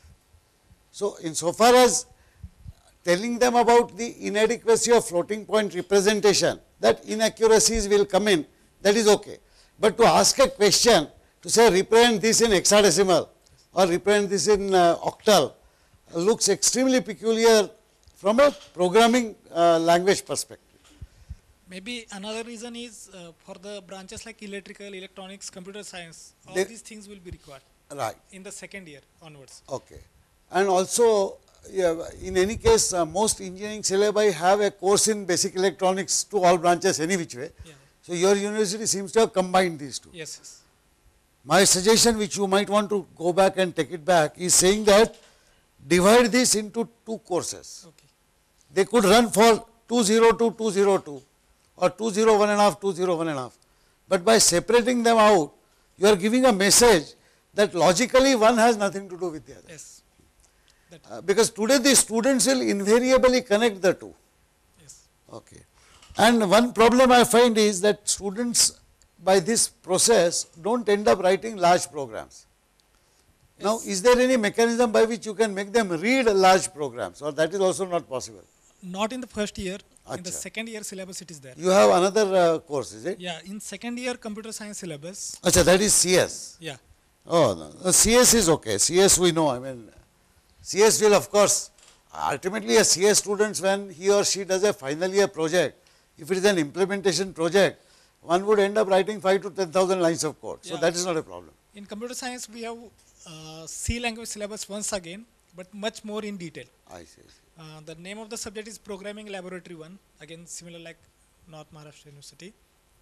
So insofar as telling them about the inadequacy of floating point representation, that inaccuracies will come in, that is okay. But to ask a question, to say represent this in hexadecimal or represent this in uh, octal, uh, looks extremely peculiar from a programming uh, language perspective. Maybe another reason is uh, for the branches like electrical, electronics, computer science, all They- these things will be required Right. in the second year onwards. Okay. And also, yeah, in any case, uh, most engineering syllabi have a course in basic electronics to all branches any which way. Yeah. So your university seems to have combined these two. Yes, yes. My suggestion, which you might want to go back and take it back, is saying that divide this into two courses. Okay. They could run for two zero two, two zero two or two zero one and a half, two zero one and a half. But by separating them out, you are giving a message that logically one has nothing to do with the other. Yes. That, Uh, because today the students will invariably connect the two. yes. Okay. And one problem I find is that students by this process don't end up writing large programs. Now, Yes. is there any mechanism by which you can make them read large programs, or that is also not possible? Not in the first year. In the Acha. second year syllabus it is there. You have another uh, course, is it? Yeah, in second year computer science syllabus. Acha, that is C S. Yeah. Oh, no. Uh, C S is okay. C S we know. I mean, C S will of course, ultimately a C S student, when he or she does a final year project, if it is an implementation project, one would end up writing five to ten thousand lines of code. So Yeah. that is not a problem. In computer science we have uh, C language syllabus once again, but much more in detail. I see. I see. Uh, the name of the subject is Programming Laboratory one, again similar like North Maharashtra University.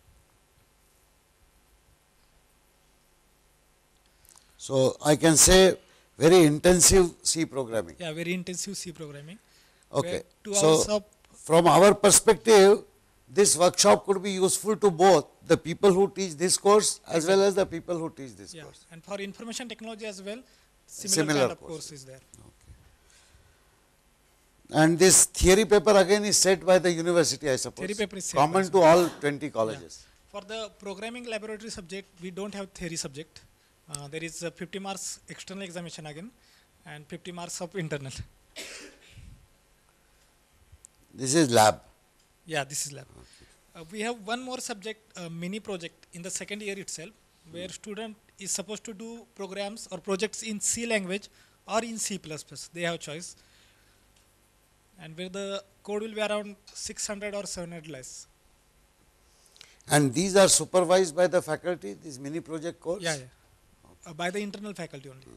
So I can say very intensive C programming. Yeah, very intensive C programming. Okay. where Two hours So of from our perspective, this workshop could be useful to both the people who teach this course as well as the people who teach this yeah, course. and for information technology as well, similar, Similar kind of course. course is there. And this theory paper again is set by the university, I suppose. Theory paper is set by common the to all twenty colleges. For the programming laboratory subject, we don't have theory subject. Uh, there is uh, fifty marks external examination again, and fifty marks of internal. This is lab. Yeah, this is lab. Uh, we have one more subject, uh, mini project in the second year itself, where student is supposed to do programs or projects in C language or in C plus plus. They have choice. And where the code will be around six hundred or seven hundred less. And these are supervised by the faculty, these mini project course? Yeah, yeah. Uh, by the internal faculty only.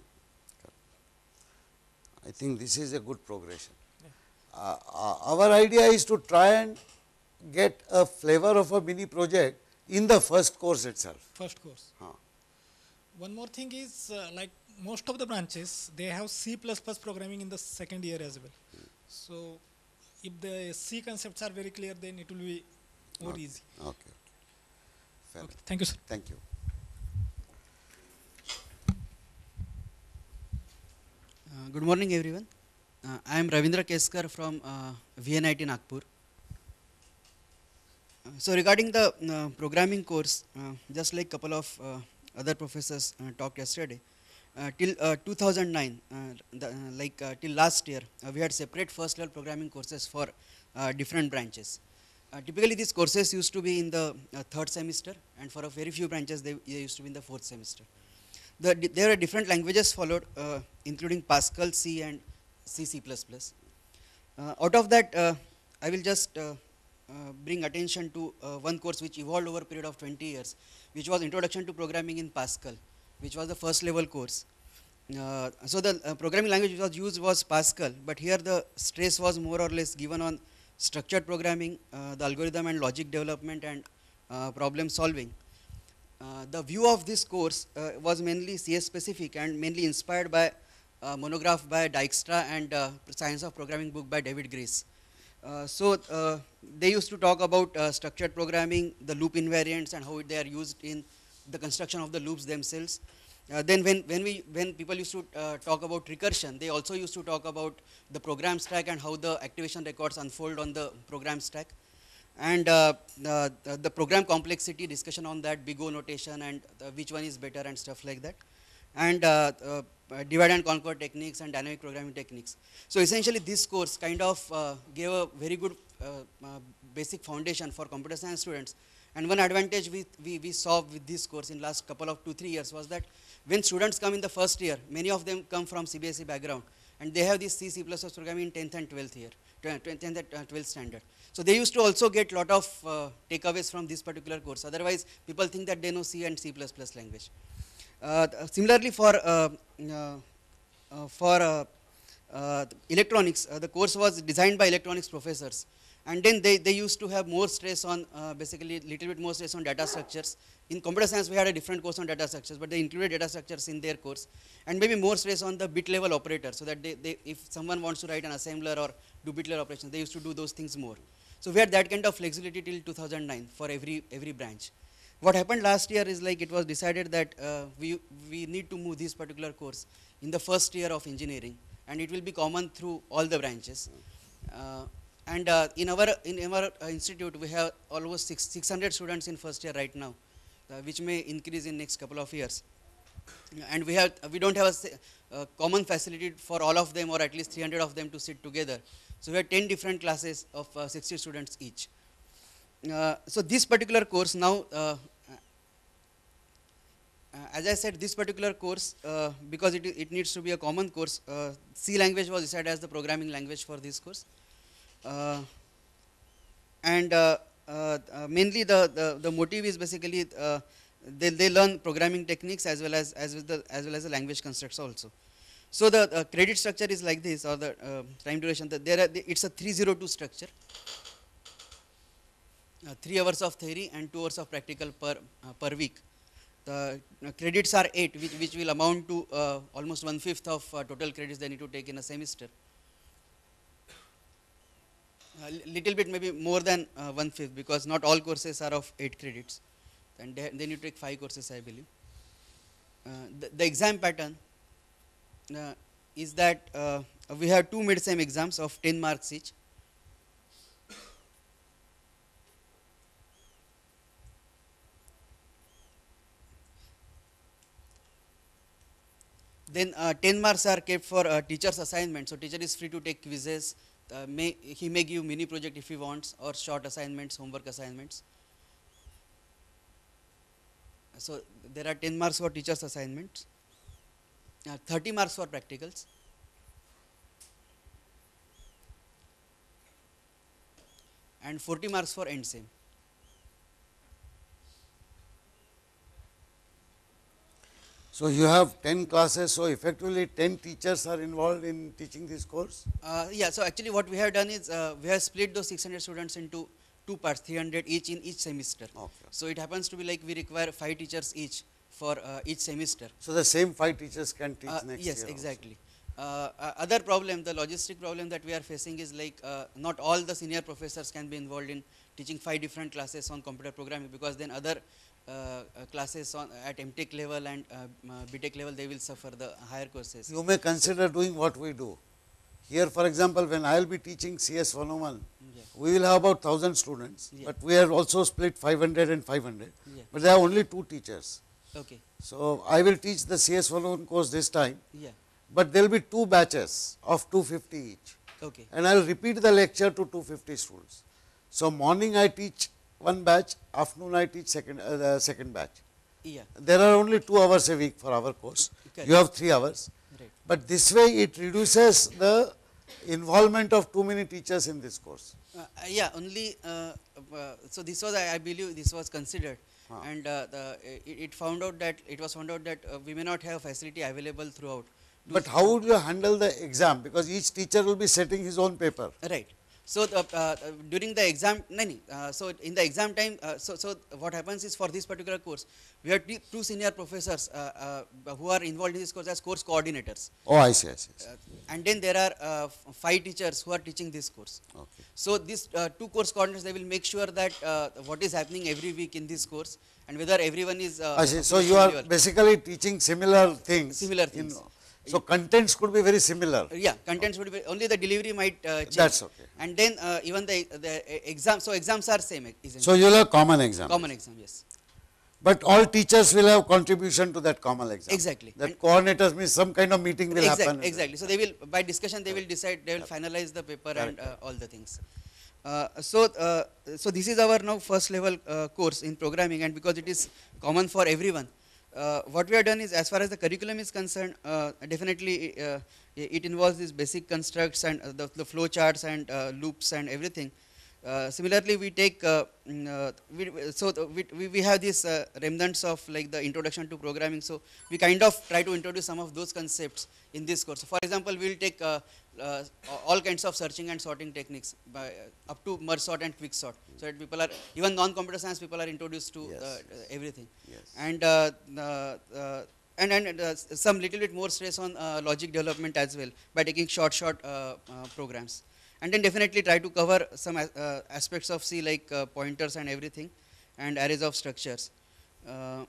I think this is a good progression. Uh, uh, our idea is to try and get a flavor of a mini project in the first course itself. First course. Huh. One more thing is, uh, like most of the branches, they have C plus plus programming in the second year as well. So, if the C concepts are very clear, then it will be more Okay. easy. Okay. Fair Okay. enough. Thank you, sir. Thank you. Uh, good morning, everyone. Uh, I am Ravindra Keskar from uh, V N I T Nagpur. Uh, so regarding the uh, programming course, uh, just like couple of uh, other professors uh, talked yesterday, uh, till uh, two thousand nine, uh, the, uh, like uh, till last year, uh, we had separate first level programming courses for uh, different branches. Uh, typically, these courses used to be in the uh, third semester, and for a very few branches, they, they used to be in the fourth semester. The, there are different languages followed, uh, including Pascal, C, and C, C plus plus. Uh, out of that, uh, I will just uh, uh, bring attention to uh, one course which evolved over a period of twenty years, which was Introduction to Programming in Pascal, which was the first level course. Uh, so the uh, programming language which was used was Pascal, but here the stress was more or less given on structured programming, uh, the algorithm and logic development, and uh, problem solving. Uh, the view of this course uh, was mainly C S specific and mainly inspired by a monograph by Dijkstra and uh, Science of Programming book by David Grace. Uh, so uh, they used to talk about uh, structured programming, the loop invariants, and how they are used in the construction of the loops themselves. Uh, then when, when, we, when people used to uh, talk about recursion, they also used to talk about the program stack and how the activation records unfold on the program stack. And uh, uh, the, the program complexity, discussion on that, big O notation, and uh, which one is better and stuff like that. And uh, uh, divide and conquer techniques and dynamic programming techniques. So essentially this course kind of uh, gave a very good uh, uh, basic foundation for computer science students. And one advantage we, we, we saw with this course in last couple of two, three years was that when students come in the first year, many of them come from C B S E background, and they have this C, C plus plus programming in tenth and twelfth year, tenth and twelfth standard. So they used to also get lot of uh, takeaways from this particular course. Otherwise, people think that they know C and C plus plus language. Uh, similarly, for uh, uh, uh, for uh, uh, electronics, uh, the course was designed by electronics professors, and then they, they used to have more stress on uh, basically little bit more stress on data structures. In computer science, we had a different course on data structures, but they included data structures in their course, and maybe more stress on the bit level operator, so that they, they if someone wants to write an assembler or do bit level operations, they used to do those things more. So we had that kind of flexibility till two thousand nine for every every branch. What happened last year is like it was decided that uh, we we need to move this particular course in the first year of engineering, and it will be common through all the branches. Uh, and uh, in our in our uh, institute, we have almost six, 600 students in first year right now, uh, which may increase in next couple of years. And we have we don't have a uh, common facility for all of them, or at least three hundred of them to sit together. So we have ten different classes of uh, sixty students each. Uh, so this particular course now, uh, uh, as I said, this particular course, uh, because it, it needs to be a common course, uh, C language was decided as the programming language for this course. Uh, and uh, uh, uh, mainly the, the, the motive is basically uh, they, they learn programming techniques as well as, as, well the, as well as the language constructs also. So the uh, credit structure is like this, or the uh, time duration, the, there are, the, it's a three zero two structure. Uh, three hours of theory and two hours of practical per, uh, per week. The uh, credits are eight, which, which will amount to uh, almost one fifth of uh, total credits they need to take in a semester. A little bit maybe more than uh, one fifth, because not all courses are of eight credits, and they, they need to take five courses, I believe. Uh, the, the exam pattern uh, is that uh, we have two mid-sem exams of ten marks each. Then uh, ten marks are kept for uh, teacher's assignment. So teacher is free to take quizzes, uh, may he may give mini project if he wants, or short assignments, homework assignments. So there are ten marks for teachers assignments, uh, thirty marks for practicals, and forty marks for end sem. So you have ten classes, so effectively ten teachers are involved in teaching this course? Uh, yeah, so actually what we have done is uh, we have split those six hundred students into two parts, three hundred each in each semester. Okay. So it happens to be like we require five teachers each for uh, each semester. So the same five teachers can teach Uh, next yes, year? exactly. Uh, uh, other problem, the logistic problem that we are facing is like uh, not all the senior professors can be involved in teaching five different classes on computer programming, because then other uh, uh, classes on at M Tech level and uh, uh, B Tech level, they will suffer the higher courses. Also, you may consider doing what we do. Here, for example, when I will be teaching C S one oh one, Yeah. we will have about one thousand students, Yeah. but we are also split five hundred and five hundred, Yeah. but there are only two teachers. Okay. So I will teach the C S one oh one course this time, Yeah. but there will be two batches of two hundred fifty each, Okay. and I will repeat the lecture to two hundred fifty students. So morning I teach one batch, afternoon I teach second, uh, the second batch. Yeah. There are only two hours a week for our course. Correct. You have three hours. Right. But this way it reduces the involvement of too many teachers in this course. Uh, uh, yeah, only uh, uh, so this was I, I believe this was considered, Ah. and uh, the it, it found out that it was found out that uh, we may not have facility available throughout. to- But how would you handle the exam? Because each teacher will be setting his own paper. Right. So the, uh, uh, during the exam, no, no, uh, so in the exam time, uh, so so what happens is for this particular course, we have t- two senior professors uh, uh, who are involved in this course as course coordinators, Oh, I see, I see. I see. uh, and then there are uh, f- five teachers who are teaching this course. Okay. So these uh, two course coordinators, they will make sure that uh, what is happening every week in this course and whether everyone is. Uh, I see. So you are familiar. basically teaching similar things. Similar in- things. so contents could be very similar. Yeah, contents would be only the delivery might uh, change. That's okay. And then uh, even the the uh, exam, so exams are same. Essentially. So you will have common exam. Common exam, yes. But all teachers will have contribution to that common exam. Exactly. That And- coordinators means some kind of meeting will Exact- happen. Exactly. So they will, by discussion, they will decide, they will finalize the paper and uh, all the things. Uh, so, uh, so this is our now first level uh, course in programming, and because it is common for everyone, uh, what we have done is, as far as the curriculum is concerned, uh, definitely uh, it involves these basic constructs and uh, the, the flow charts and uh, loops and everything. Uh, similarly, we take uh, mm, uh, we, so the, we, we we have these uh, remnants of like the introduction to programming. So we kind of try to introduce some of those concepts in this course. So for example, we will take uh, uh, all kinds of searching and sorting techniques by uh, up to merge sort and quick sort. So that people are, even non-computer science people are introduced to Yes, uh, yes. everything. Yes. And uh, uh, uh, and and uh, some little bit more stress on uh, logic development as well by taking short short uh, uh, programs. And then definitely try to cover some as- uh, aspects of C like uh, pointers and everything, and arrays of structures. Uh,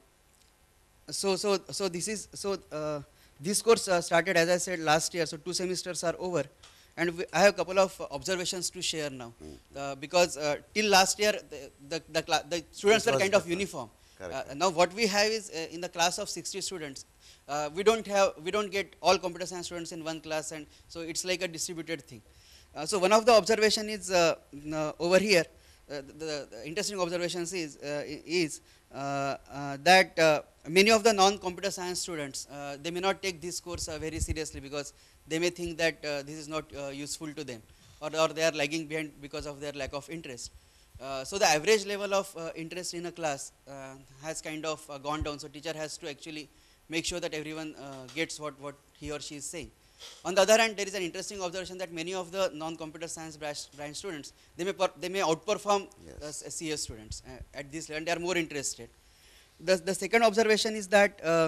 so so so this is so uh, this course uh, started, as I said, last year. So two semesters are over, and we, I have a couple of observations to share now, uh, because uh, till last year the the, the, cla- the students It were was kind of different. uniform. Correct. Uh, now what we have is uh, in the class of sixty students, uh, we don't have we don't get all computer science students in one class, and so it's like a distributed thing. Uh, so one of the observation is uh, n- uh, over here. Uh, the, the interesting observations is uh, i- is uh, uh, that uh, many of the non-computer science students, uh, they may not take this course uh, very seriously because they may think that uh, this is not uh, useful to them, or, or they are lagging behind because of their lack of interest. Uh, so the average level of uh, interest in a class uh, has kind of uh, gone down. So teacher has to actually make sure that everyone uh, gets what, what he or she is saying. On the other hand, there is an interesting observation that many of the non-computer science branch, branch students, they may per, they may outperform Yes. the s- C S students uh, at this level, and they are more interested. The, the second observation is that uh,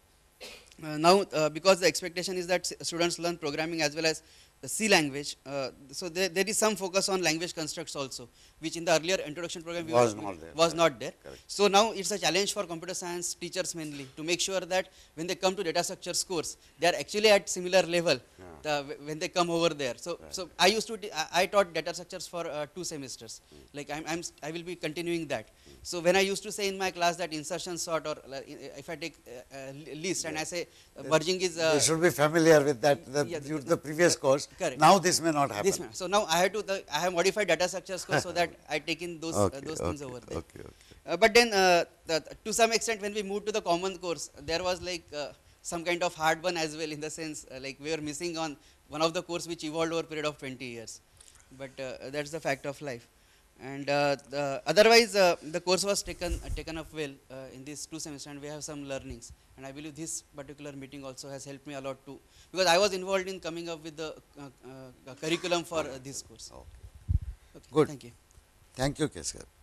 uh, now uh, because the expectation is that s- students learn programming as well as the C language, uh, so there, there is some focus on language constructs also, which in the earlier introduction program we Was were- not there. was Correct. not there. Correct. So now it's a challenge for computer science teachers mainly to make sure that when they come to data structures course, they are actually at similar level the, when they come over there. So, so I used to t- I, I taught data structures for uh, two semesters. Like I'm, I'm I will be continuing that. So when I used to say in my class that insertion sort, or uh, if I take uh, uh, list and I say uh, merging is uh, You should be familiar with that, the, yeah, due to the previous course. Correct. Now this may not happen. This may- so now I have to the, I have modified data structures course so that I take in those Okay, uh, those things okay, over there. Okay, okay. Uh, but then uh, the, to some extent when we moved to the common course, there was like uh, some kind of hard one as well, in the sense uh, like we were missing on one of the course which evolved over a period of twenty years. But uh, that's the fact of life. And uh, the otherwise uh, the course was taken uh, taken up well uh, in these two semesters, and we have some learnings. And I believe this particular meeting also has helped me a lot too, because I was involved in coming up with the uh, uh, curriculum for uh, this course. Okay. Okay, Good. Thank you. Thank you, Keskar.